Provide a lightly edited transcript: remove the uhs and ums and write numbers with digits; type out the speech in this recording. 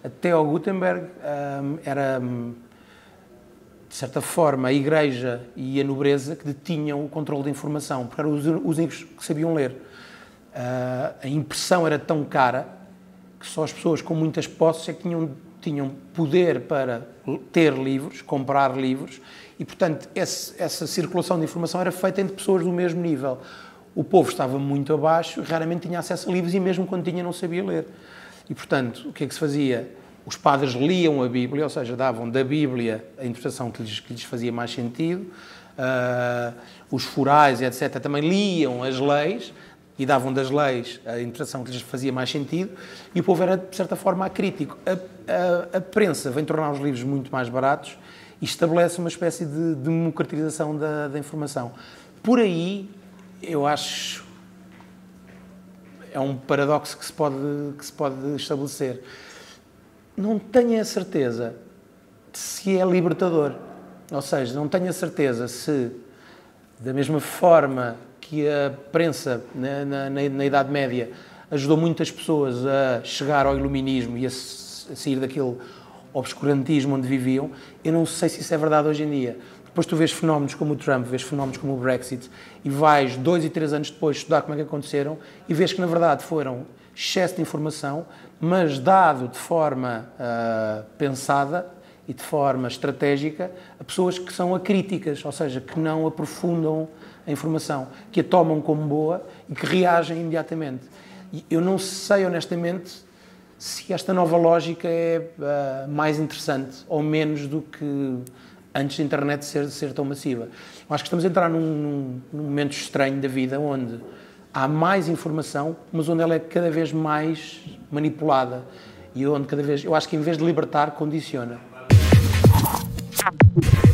Até ao Gutenberg era, de certa forma, a Igreja e a nobreza que detinham o controle da informação, porque eram os únicos que sabiam ler. A impressão era tão cara que só as pessoas com muitas posses é que tinham poder para ter livros, comprar livros, e, portanto, essa circulação de informação era feita entre pessoas do mesmo nível. O povo estava muito abaixo, raramente tinha acesso a livros e mesmo quando tinha não sabia ler. E, portanto, o que é que se fazia? Os padres liam a Bíblia, ou seja, davam da Bíblia a interpretação que lhes fazia mais sentido, os forais, etc., também liam as leis e davam das leis a interpretação que lhes fazia mais sentido, e o povo era, de certa forma, acrítico. A prensa vem tornar os livros muito mais baratos e estabelece uma espécie de democratização da informação. Por aí, eu acho, é um paradoxo que se pode estabelecer. Não tenho a certeza se é libertador. Ou seja, não tenho a certeza se, da mesma forma que a prensa na Idade Média ajudou muitas pessoas a chegar ao iluminismo e a sair daquele obscurantismo onde viviam, eu não sei se isso é verdade hoje em dia. Depois tu vês fenómenos como o Trump, vês fenómenos como o Brexit e vais 2 e 3 anos depois estudar como é que aconteceram e vês que na verdade foram excesso de informação, mas dado de forma pensada e de forma estratégica a pessoas que são acríticas, ou seja, que não aprofundam a informação, que a tomam como boa e que reagem imediatamente. E eu não sei honestamente se esta nova lógica é mais interessante ou menos do que antes da internet ser tão massiva. Eu acho que estamos a entrar num momento estranho da vida onde há mais informação, mas onde ela é cada vez mais manipulada e onde cada vez, eu acho que em vez de libertar, condiciona.